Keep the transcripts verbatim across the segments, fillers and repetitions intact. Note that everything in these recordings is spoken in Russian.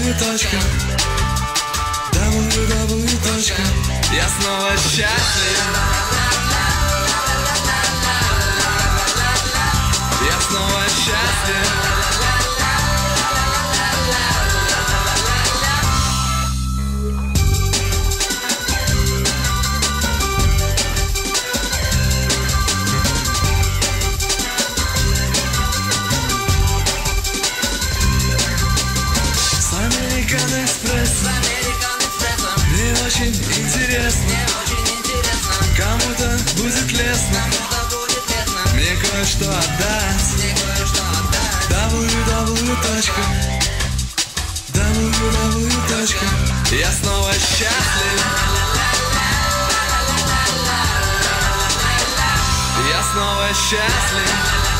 точка дабл ю дабл ю точка Я снова счастлив. Я снова счастлив. Американ Экспресс. Мне очень интересно, кому-то будет лестно мне кое-что отдать. дабл ю дабл ю точка дабл ю дабл ю точка Я снова счастлив. Я снова счастлив.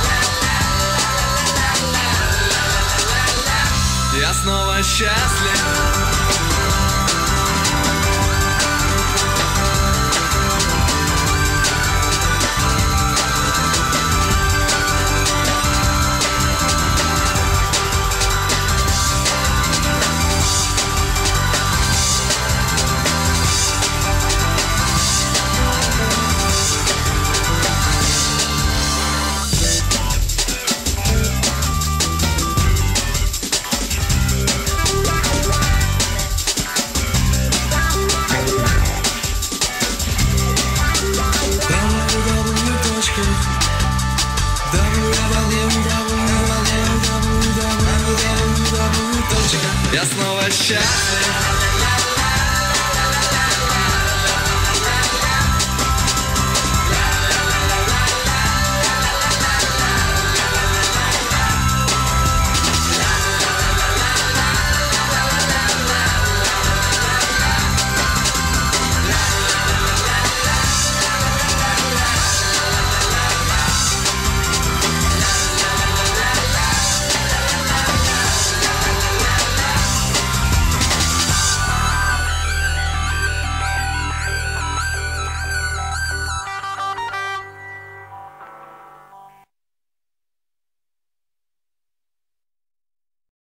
Я снова счастлив. Я снова счастлив.